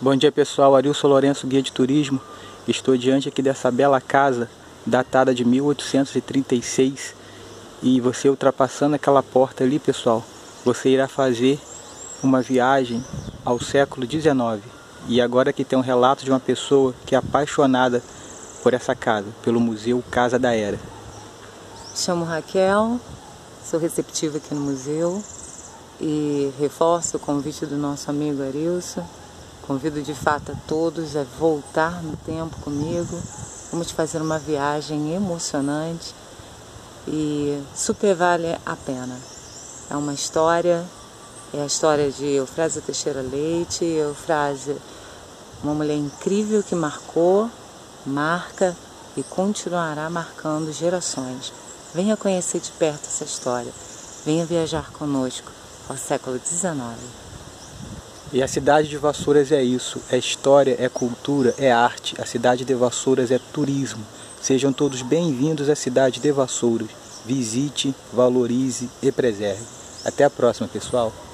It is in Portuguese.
Bom dia pessoal, Arilson Lourenço, guia de turismo. Estou diante aqui dessa bela casa, datada de 1836. E você ultrapassando aquela porta ali, pessoal, você irá fazer uma viagem ao século XIX. E agora aqui tem um relato de uma pessoa que é apaixonada por essa casa, pelo Museu Casa da Era. Chamo Raquel, sou receptiva aqui no museu e reforço o convite do nosso amigo Arilson. Convido de fato a todos a voltar no tempo comigo. Vamos fazer uma viagem emocionante e super vale a pena. É uma história, é a história de Eufrásia Teixeira Leite. Eufrásia, uma mulher incrível que marcou, marca e continuará marcando gerações. Venha conhecer de perto essa história. Venha viajar conosco ao século XIX. E a cidade de Vassouras é isso, é história, é cultura, é arte. A cidade de Vassouras é turismo. Sejam todos bem-vindos à cidade de Vassouras. Visite, valorize e preserve. Até a próxima, pessoal.